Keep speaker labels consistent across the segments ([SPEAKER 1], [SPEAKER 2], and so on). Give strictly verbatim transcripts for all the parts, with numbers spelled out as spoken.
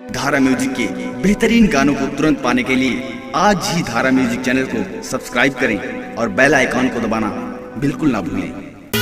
[SPEAKER 1] धारा म्यूजिक के बेहतरीन गानों को तुरंत पाने के लिए आज ही धारा म्यूजिक चैनल को सब्सक्राइब करें और बेल आइकॉन को दबाना बिल्कुल ना भूलें।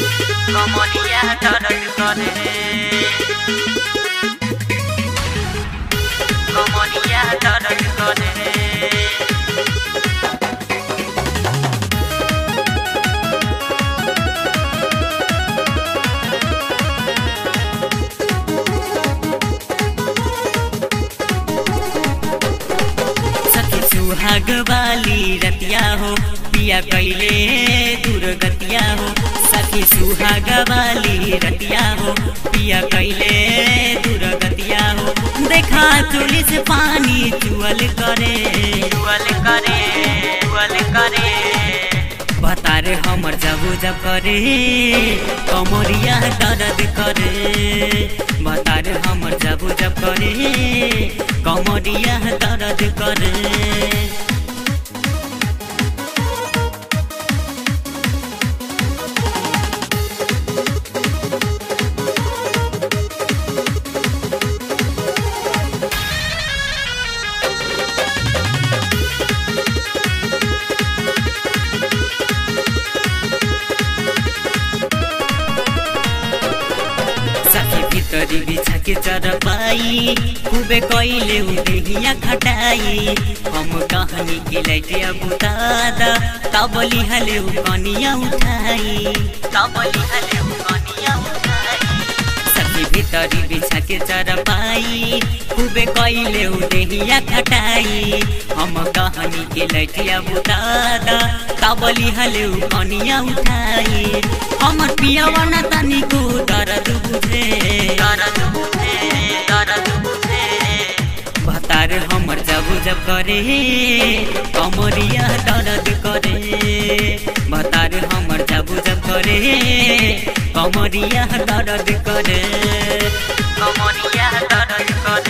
[SPEAKER 2] सुहाग वाली रतिया हो पिया कैले दुर्गतिया हो, सखी सुहाग वाली रतिया हो पिया कैले दुर्गतिया हो। देखा चोली से पानी चुअल करे चुअल करे चुअल करे, बता रे हमर जब जब करे कमरिया दर्द करे, बता रे हमर जब जब करे कमरिया दर्द करे। भीतरी बिछा के चरपाई खूबे कैले उदेहिया खटाई, हम कहानी के लाइटे बुतादा तबली हले कनिया उठाई तबली हले कनिया उठाई। सखी भीतरी बिछा के चरपाई खूबे कैले उदेहिया खटाई, हम कहानी के लाइटे बुतादा तबली हले कनिया उठाई। हमर पियावा न तनिको दर्द बुझे दर्द बुझे दर्द बुझे, बता रे हमर जब जब करे कमरिया दर्द करे, बता रे हमर जब जब करे कमरिया दर्द करे कमरिया दर्द करे।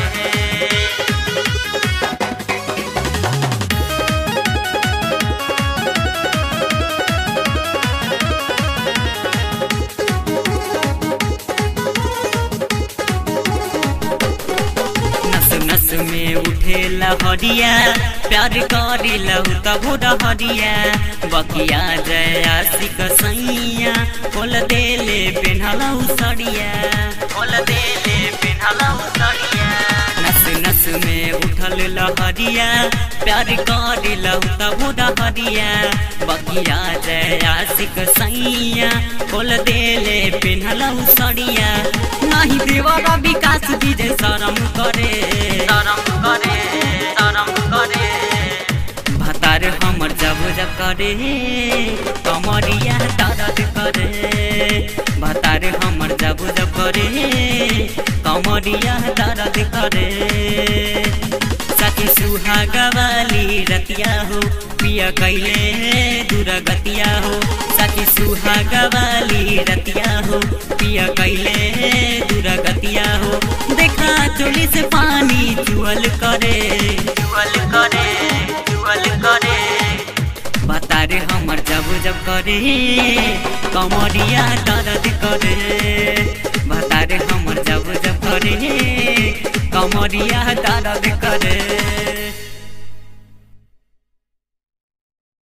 [SPEAKER 2] नस में उठे लहरिया प्यार करी लहू तबो डहरिया, बकिया जया सिक सैया खोल देले पेन्हलऊ सड़िया खोल देले पेन्हलऊ सड़िया। नस नस में उठल लहरिया प्यार करी लहू तबो डहरिया, बकिया जया सिक सैया खोल देले पेन्हलऊ सड़िया। नहीं देवरा विकास विजय शरम करे शरम करे शरम करे, बता रे हमर जब जब करे कमरिया दर्द करे, बता रे हमर जब जब करे कमरिया दर्द करे। सखी सुहाग वाली रतिया हो पिया कैले दुर्गतिया हो, सखी सुहाग वाली रतिया हो पिया कैले दुर्गतिया हो। देखा चोली से पानी चुअल करे चुअल करे चुअल करे, बता रे हमर जब जब करे कमरिया दर्द करे, बता रे हमर जब जब करे कमरिया दर्द करे।